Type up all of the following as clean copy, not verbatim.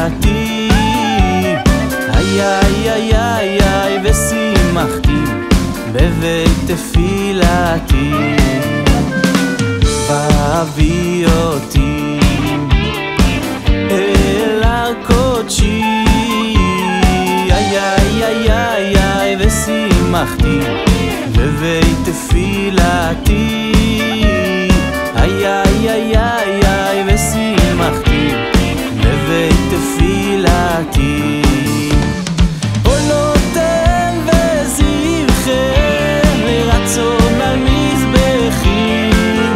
תפילתי, איי איי איי איי איי ושימחתי בבית תפילתי. והביא אותי אל הר קודשי, איי איי איי איי איי ושימחתי בבית תפילתי, איי איי איי איי איי ושימחתי בבית תפילתי. עולותיהם וזבחיהם לרצון על מזבחי,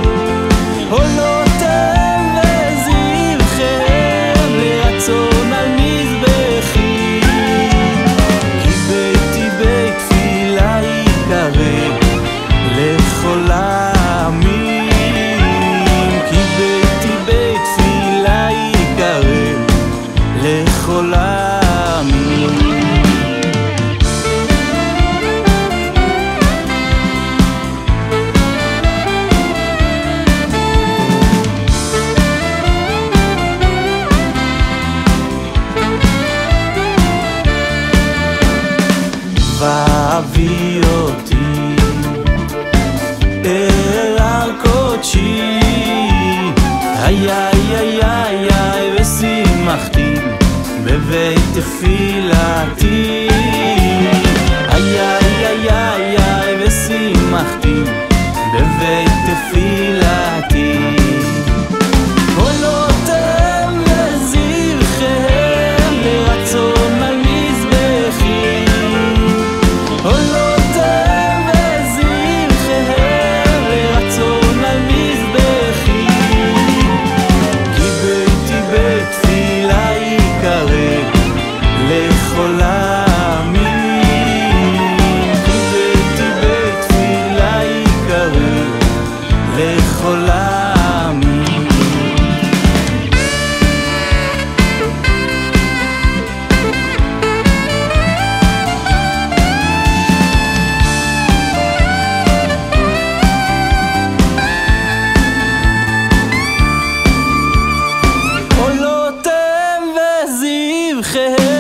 עולותיהם וזבחיהם לרצון על מזבחי. כי ביתי בית תפילה יקרא לכל העמים, כי ביתי בית תפילה יקרא לכל העמים. והביא אותי אל הר קודשי, איי איי איי איי איי ושימחתי בבית תפילתי, איי איי איי איי איי ושימחתי בבית תפילתי. עולותיהם וזבחיהם לרצון על מזבחי, עולותיהם וזבחיהם לרצון על מזבחי. כי ביתי בית תפילה יקרא לכל העמים, כי ביתי בית תפילה יקרא לכל העמים. עולותיהם וזבחיהם